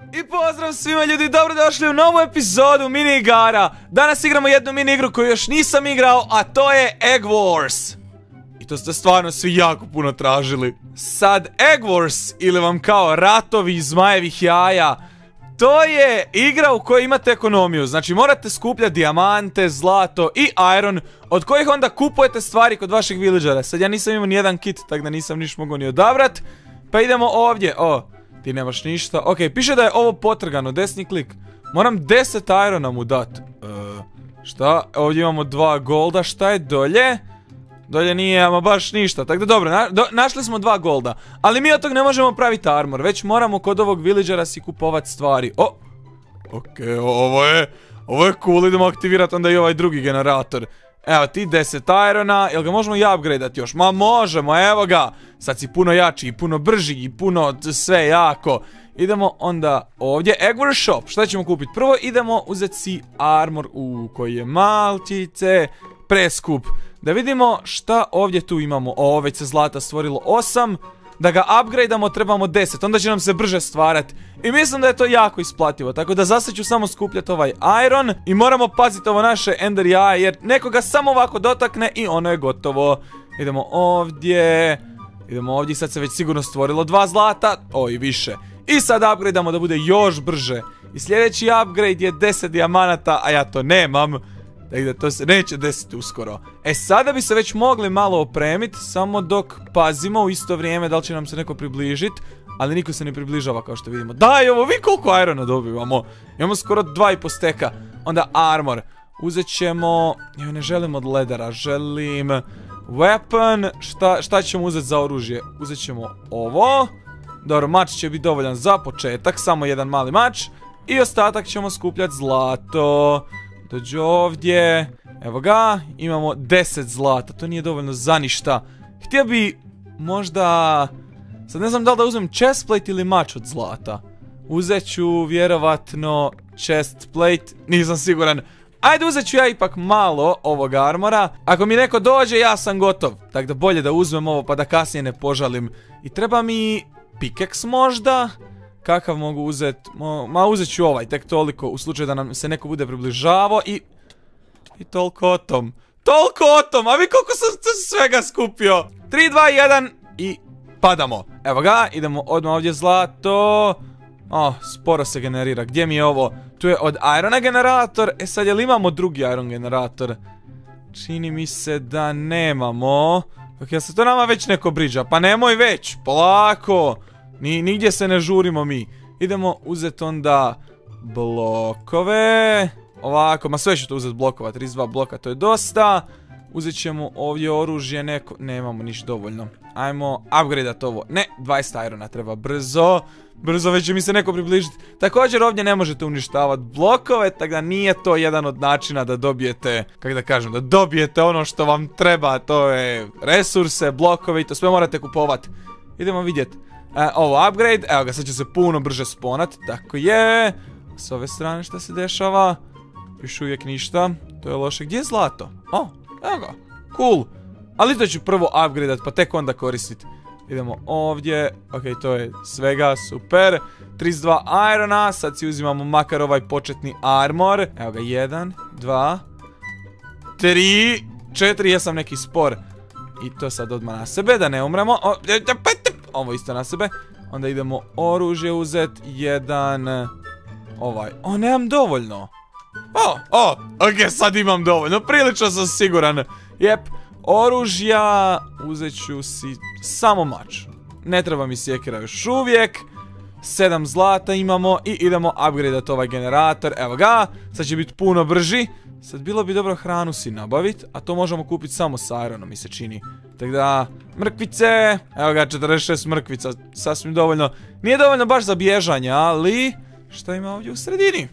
I pozdrav svima ljudi, dobrodošli u novu epizodu mini igara. Danas igramo jednu mini igru koju još nisam igrao, a to je Egg Wars. I to ste stvarno svi jako puno tražili. Sad, Egg Wars, ili vam kao ratovi iz zmajevih jaja, to je igra u kojoj imate ekonomiju. Znači morate skupljati dijamante, zlato i iron, od kojih onda kupujete stvari kod vaših villagera. Sad ja nisam imao ni jedan kit, tako da nisam niš mogao ni odabrat. Pa idemo ovdje, ti nemaš ništa. Ok, piše da je ovo potrgano, desni klik. Moram 10 irona mu dat. Šta? Ovdje imamo 2 golda, šta je dolje? Dolje nije ama baš ništa, tako da dobro, našli smo 2 golda. Ali mi od tog ne možemo praviti armor, već moramo kod ovog villagera si kupovat stvari. Ok, ovo je cool, idemo aktivirati onda i ovaj drugi generator. Evo ti 10 irona, jel ga možemo i upgradeati još? Ma možemo, evo ga. Sad si puno jači i puno brži i puno sve jako. Idemo onda ovdje, Egg Wars Shop, šta ćemo kupiti? Prvo idemo uzeti si armor koji je malčice preskup. Da vidimo šta ovdje tu imamo. Već se zlata stvorilo 8. Da ga upgradeamo trebamo 10, onda će nam se brže stvarati. I mislim da je to jako isplativo, tako da za sad ću samo skupljati ovaj iron. I moramo paziti ovo naše ender jaje, jer nekoga samo ovako dotakne i ono je gotovo. Idemo ovdje. Idemo ovdje, sad se već sigurno stvorilo 2 zlata, i više. I sad upgradeamo da bude još brže. I sljedeći upgrade je 10 dijamanata, a ja to nemam. Tako da to se neće desiti uskoro. Sada bi se već mogli malo opremiti, samo dok pazimo u isto vrijeme da li će nam se neko približiti. Ali niko se ne približava kao što vidimo. Daj, ovo vi koliko irona dobivamo. Imamo skoro 2,5 steka. Onda armor. Uzet ćemo, ja ne želim od ledera, želim weapon. Šta ćemo uzeti za oružje? Uzet ćemo ovo. Dobro, mač će biti dovoljan za početak, samo jedan mali mač. I ostatak ćemo skupljati zlato. Dođi ovdje, evo ga, imamo 10 zlata, to nije dovoljno za ništa. Htio bi možda, sad ne znam da li da uzmem chestplate ili mač od zlata. Uzet ću vjerovatno chestplate, nisam siguran. Ajde, uzet ću ja ipak malo ovog armora. Ako mi neko dođe, ja sam gotov. Tako da bolje da uzmem ovo pa da kasnije ne požalim. I treba mi pickaxe možda. Kakav mogu uzeti? Uzet ću ovaj, tek toliko, u slučaju da nam se neko bude približavao i toliko o tom. Toliko o tom, a vi koliko sam svega skupio. 3, 2, 1 i padamo. Evo ga, idemo odmah ovdje zlato. Sporo se generira, gdje mi je ovo? Tu je od irona generator, sad jel imamo drugi iron generator? Čini mi se da nemamo. Ok, jel se to nama već neko briđa? Pa nemoj već, polako. Nigdje se ne žurimo mi. Idemo uzeti onda blokove. Ovako, ma sve ću to uzeti blokova. 32 bloka, to je dosta. Uzet ćemo ovdje oružje neko. Nemamo niš dovoljno. Ajmo upgradeat ovo. Ne, 20 irona treba brzo. Brzo, već će mi se neko približiti. Također ovdje ne možete uništavati blokove, tako da nije to jedan od načina da dobijete, kako da kažem, da dobijete ono što vam treba. To je resurse, blokove i to sve morate kupovati. Idemo vidjeti. Ovo upgrade, evo ga, sad će se puno brže spawnat, tako je. S ove strane šta se dešava? Još uvijek ništa, to je loše. Gdje je zlato? Evo ga, cool. Ali to ću prvo upgradeat pa tek onda koristit. Idemo ovdje, ok, to je svega, super. 32 irona, sad si uzimamo makar ovaj početni armor. Evo ga, 1, 2, 3, 4, jesam neki spor. I to sad odmah na sebe, da ne umremo. Ovo isto na sebe. Onda idemo oružje uzet. Jedan. Ovaj. Nemam dovoljno. Ok, sad imam dovoljno. Prilično sam siguran. Jep. Oružja. Uzet ću si samo mač. Ne treba mi sjekira još uvijek. 7 zlata imamo. I idemo upgradeat ovaj generator. Evo ga. Sad će biti puno brži. Sad bilo bi dobro hranu si nabaviti, a to možemo kupiti samo s ironom, mi se čini. Tako da, mrkvice, evo ga, 46 mrkvica, sasvim dovoljno. Nije dovoljno baš za bježanje, ali šta ima ovdje u sredini?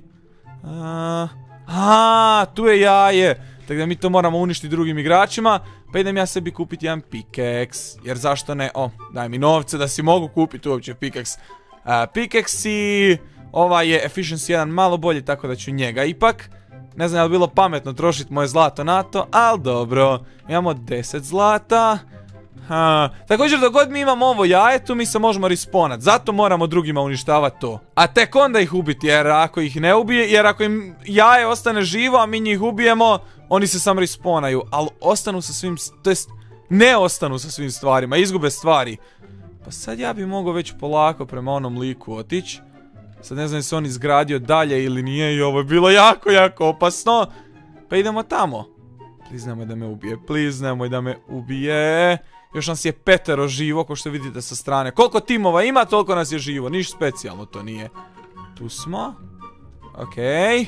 Tu je jaje. Tako da mi to moramo uništiti drugim igračima. Pa idem ja sebi kupiti jedan pickaxe, jer zašto ne? Daj mi novce da si mogu kupiti uopće pickaxe. Pickaxe, ovaj je efficiency 1 malo bolji, tako da ću njega ipak. Ne znam je li bilo pametno trošiti moje zlato na to, ali dobro. Imamo 10 zlata. Također dok god mi imamo ovo jaje, tu mi se možemo respawnat. Zato moramo drugima uništavati to. A tek onda ih ubiti, jer ako ih ne ubije, jer ako im jaje ostane živo, a mi njih ubijemo, oni se samo respawnaju. Ali ostanu sa svim, to jest ne ostanu sa svim stvarima, izgube stvari. Pa sad ja bi mogao već polako prema onom liku otići. Sad ne znam se on izgradio dalje ili nije i ovo je bilo jako, jako opasno. Pa idemo tamo. Please nemoj da me ubije, please nemoj da me ubije. Još nas je 5 živo, ko što vidite sa strane. Koliko timova ima, toliko nas je živo. Ništa specijalno to nije. Tu smo. Okej.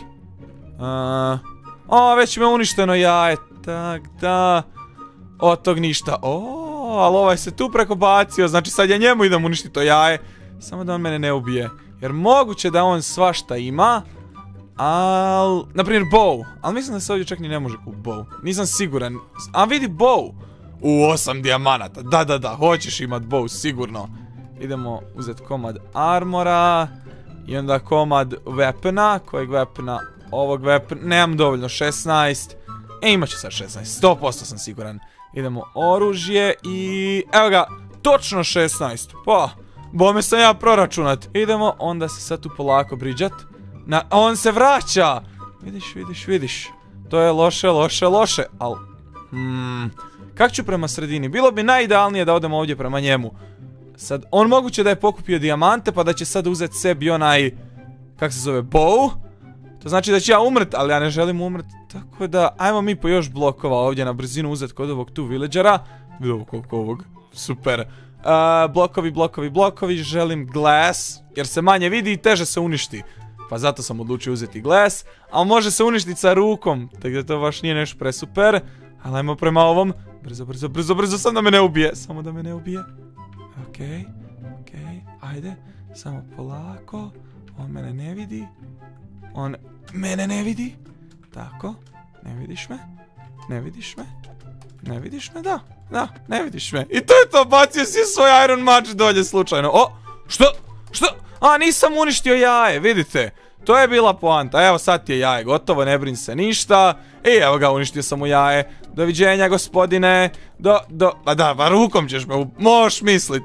Već me uništeno jaje. Tak da. Od tog ništa. Ali ovaj se tu preko bacio. Znači sad ja njemu idem uništiti to jaje. Samo da on mene ne ubije. Jer moguće da on svašta ima. Naprimjer bow. Ali mislim da se ovdje čak ni ne može kupiti bow. Nisam siguran. A vidi bow. 8 dijamanata. Da, hoćeš imat bow, sigurno. Idemo uzeti komad armora. I onda komad weapona. Kojeg weapona? Ovog weapona. Nemam dovoljno, 16. Imat ću sad 16, 100% sam siguran. Idemo oružje i... Evo ga, točno 16. Pa, bome sam ja proračunat. Idemo, onda se sad tu polako briđat. On se vraća. Vidiš. To je loše. Al... Kak ću prema sredini? Bilo bi najidealnije da odemo ovdje prema njemu. Sad, on moguće da je pokupio dijamante, pa da će sad uzeti sebi onaj... Kak se zove? Bow? To znači da ću ja umrt, ali ja ne želim umrt. Tako da, ajmo mi po još blokova ovdje na brzinu uzeti kod ovog tu villagera. Vidio koliko ovog. Super. Blokovi. Želim glass, jer se manje vidi i teže se uništi. Pa zato sam odlučio uzeti glass. Ali može se uništiti sa rukom. Tako da to baš nije nešto presuper. Ali ajmo prema ovom. Brzo, samo da me ne ubije. Okej. Ajde. Samo polako. On mene ne vidi. On mene ne vidi. Tako. Ne vidiš me? Ne vidiš me? Da, ne vidiš me. I to je to, bacio si svoj Iron Match dolje slučajno. Što? Nisam uništio jaje, vidite. To je bila poanta. Evo sad ti je jaje gotovo, ne brin se ništa. I evo ga, uništio sam mu jaje. Doviđenja, gospodine. Pa rukom ćeš me Moš mislit.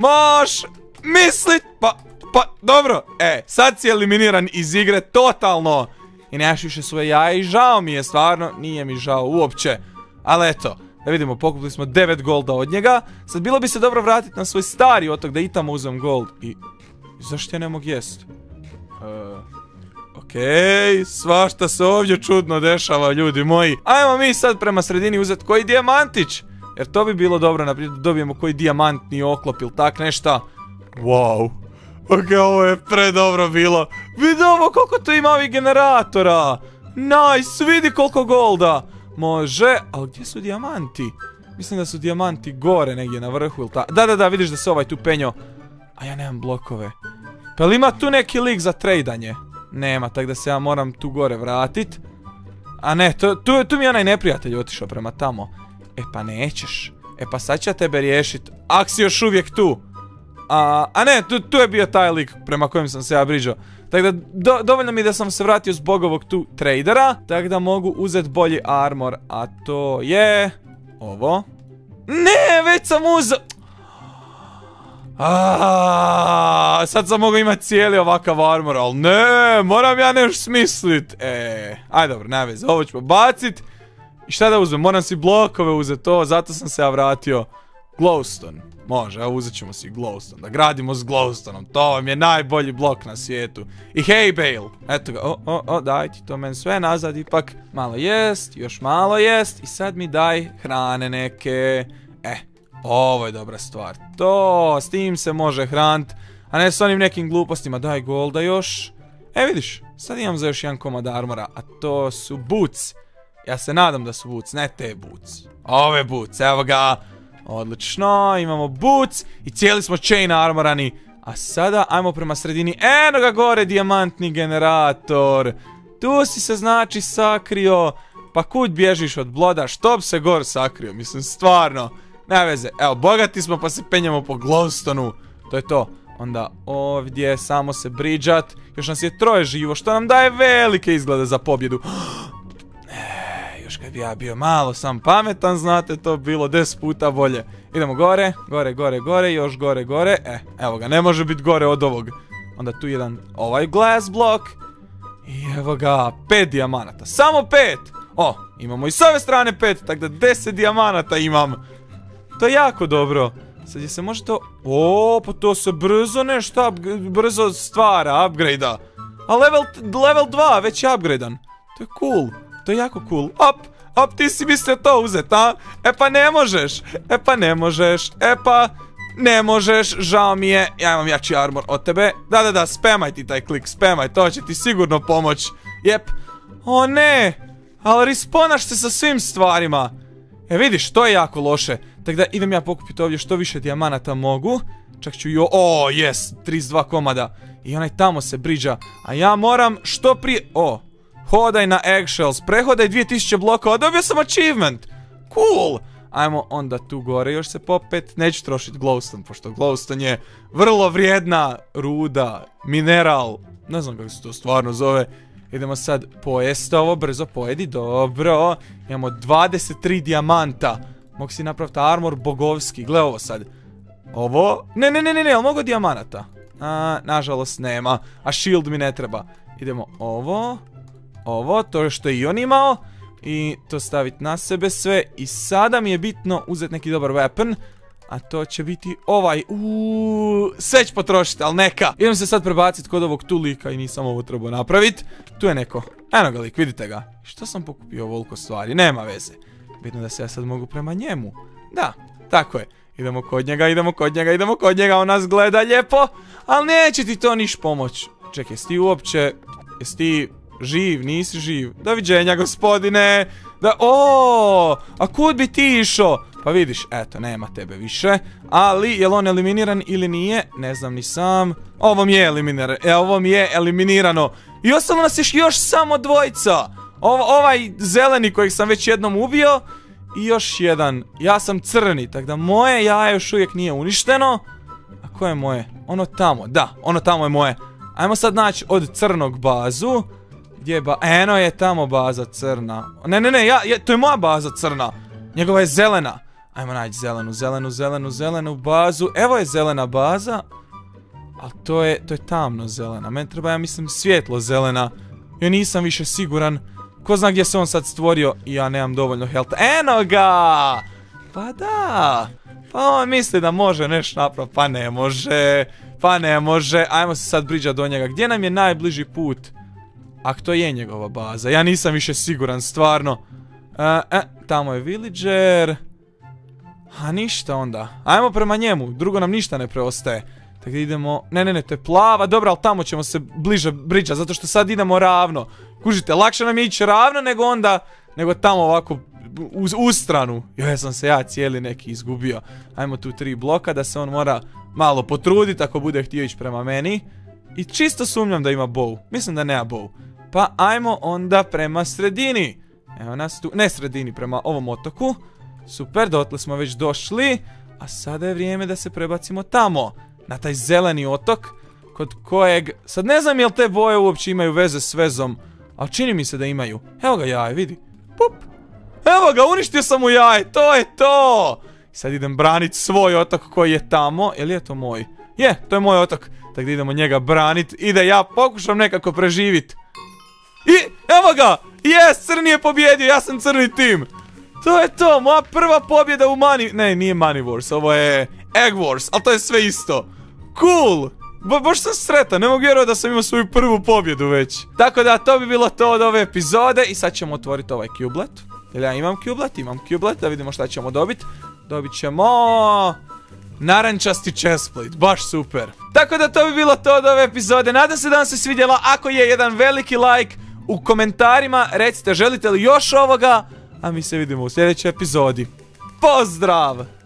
Pa, dobro. Sad si eliminiran iz igre totalno. I nemaš više svoje jaje i žao mi je, stvarno. Nije mi žao uopće. Ali eto, da vidimo, pokupili smo 9 golda od njega. Sad bilo bi se dobro vratiti na svoj stari otok da i tamo uzem gold. I zašto ja ne mogu jest? Okej, svašta se ovdje čudno dešava, ljudi moji. Ajmo mi sad prema sredini uzeti koji dijamantić. Jer to bi bilo dobro, naprijed, da dobijemo koji dijamantni oklop ili tak nešta. Wow. Ok, ovo je predobro bilo. Vidi ovo koliko tu ima ovih generatora. Nice, vidi koliko golda. Može, ali gdje su dijamanti? Mislim da su dijamanti gore negdje na vrhu ili tako. Da, vidiš da se ovaj tu penjo. A ja nemam blokove. Pa li ima tu neki lik za trejdanje? Nema, tako da se ja moram tu gore vratit. A ne, tu mi je onaj neprijatelj otišao prema tamo. Pa nećeš. Pa sad će tebe riješit. Ak si još uvijek tu. A ne, tu je bio taj lik prema kojem sam se ja briđao. Tako da, dovoljno mi da sam se vratio zbog ovog tu tradera. Tako da mogu uzeti bolji armor. A to je... ovo. Ne, već sam uzeo... sad sam mogao imati cijeli ovakav armor, ali ne, moram ja nešto smislit. Ajde dobro, ne veze, ovo ću bacit. I šta da uzmem, moram si blokove uzeti, zato sam se ja vratio. Glowstone, može, evo uzet ćemo si glowstone, da gradimo s glowstoneom, to vam je najbolji blok na svijetu. I hay bale, eto ga, daj ti to meni sve nazad, ipak malo jest, još malo jest. I sad mi daj hrane neke, ovo je dobra stvar, s tim se može hranit, a ne s onim nekim glupostima. Daj golda još. Vidiš, sad imam za još jedan komad armora, a to su boots. Ja se nadam da su boots, ne te boots. Ove boots, evo ga. Odlično, imamo boots i cijeli smo chain armorani. A sada ajmo prema sredini, eno ga gore, dijamantni generator. Tu si se znači sakrio. Pa kud bježiš od bloda, što bi se gore sakrio, mislim stvarno. Ne veze, evo, bogati smo pa se penjamo po glowstoneu. To je to. Onda ovdje samo se briđat. Još nas je 3 živo, što nam daje velike izglede za pobjedu. Još kad bi ja bio malo sam pametan, znate, to bilo 10 puta bolje. Idemo gore, gore, još gore. Evo ga, ne može biti gore od ovog. Onda tu jedan ovaj glass block. I evo ga, 5 dijamanata. Samo 5! O, imamo i s ove strane 5, tako da 10 dijamanata imam. To je jako dobro. Sad je se može to... O, pa to se brzo nešto brzo stvara, upgrade-a. A level 2 već je upgrade-an. To je cool, to je jako cool. Op, ti si mislio to uzet, a? E pa ne možeš, žao mi je. Ja imam jači armor od tebe. Da, spamaj ti taj klik, spamaj, to će ti sigurno pomoć. Jep. O ne, ali respawnaš se sa svim stvarima. E vidiš, to je jako loše. Tako da idem ja pokupiti ovdje što više dijamanata mogu. Čak ću o, yes, 32 komada. I onaj tamo se briđa. A ja moram što prije... O, hodaj na eggshells, prehodaj 2000 blokova, dobio sam achievement. Cool. Ajmo onda tu gore još se popet. Neću trošiti glowstone, pošto glowstone je vrlo vrijedna ruda, mineral. Ne znam kako se to stvarno zove. Idemo sad pojesti ovo, brzo pojedi, dobro. Imamo 23 dijamanta. Mogu si napraviti armor bogovski, gle ovo sad. Ovo, ne, ali mogu dijamanata. Nažalost nema, a shield mi ne treba. Idemo ovo, to što je i on imao. I to staviti na sebe sve. I sada mi je bitno uzeti neki dobar weapon. A to će biti ovaj. Sve ću potrošiti, ali neka. Idem se sad prebaciti kod ovog tu lika i nisam ovo trebao napraviti. Tu je neko. Eno ga lik, vidite ga. Što sam pokupio ovoliko stvari? Nema veze. Bitno da se ja sad mogu prema njemu. Da, tako je. Idemo kod njega, on nas gleda lijepo. Ali neće ti to niš pomoć. Čekaj, jesi ti živ, nisi živ? Doviđenja, gospodine. A kud bi ti išao? Pa vidiš, eto, nema tebe više. Ali, je li on eliminiran ili nije? Ne znam ni sam. Ovo mi je eliminirano. I ostalo nas još samo dvojica. Ovaj zeleni kojeg sam već jednom ubio. I još jedan. Ja sam crni, tako da moje jaje još uvijek nije uništeno. A koje je moje? Ono tamo, da, ono tamo je moje. Ajmo sad naći od crnog bazu. Gdje je eno je tamo baza crna. Ne, to je moja baza crna. Njegova je zelena. Ajmo naći zelenu bazu. Evo je zelena baza. Ali to je tamno zelena. Meni treba, ja mislim, svjetlo zelena. Ja nisam više siguran. Ko zna gdje se on sad stvorio i ja nemam dovoljno health. Eno ga! Pa da! Pa on misli da može nešto napraviti. Pa ne može. Ajmo se sad briđati do njega. Gdje nam je najbliži put? Ako to je njegova baza. Ja nisam više siguran, stvarno. Tamo je villager. A ništa onda. Ajmo prema njemu. Drugo nam ništa ne preostaje. Tako da idemo... Ne, to je plava. Dobro, ali tamo ćemo se bliže briđati. Zato što sad idemo ravno. Kužite, lakše nam je ići ravno nego tamo ovako u stranu. Ja sam se cijeli neki izgubio. Ajmo tu 3 bloka da se on mora malo potruditi ako bude htio ići prema meni. I čisto sumnjam da ima bow. Mislim da nema bow. Pa ajmo onda prema sredini. Evo nas tu, ne sredini, prema ovom otoku. Super, dotle smo već došli. A sada je vrijeme da se prebacimo tamo. Na taj zeleni otok. Kod kojeg, sad ne znam jel te boje uopće imaju veze s vezom. Ali čini mi se da imaju. Evo ga jaje, vidi. Pup. Evo ga, uništio sam mu jaje, to je to. Sad idem braniti svoj otok koji je tamo. Jel je to moj? Je, to je moj otok. Tako da idemo njega braniti i da ja pokušam nekako preživiti. I evo ga! Yes, crni je pobjedio, ja sam crni tim. To je to, moja prva pobjeda u Ne, nije Money Wars, ovo je Egg Wars, ali to je sve isto. Cool! Baš sam sretan, ne mogu vjerovati da sam imao svoju prvu pobjedu već. Tako da, to bi bilo to od ove epizode. I sad ćemo otvoriti ovaj cublet. Jer ja imam cublet, da vidimo šta ćemo dobiti. Dobit ćemo... narančasti chestplate, baš super. Tako da to bi bilo to od ove epizode. Nadam se da vam se svidjela. Ako je, jedan veliki like. U komentarima recite želite li još ovoga. A mi se vidimo u sljedećoj epizodi. Pozdrav!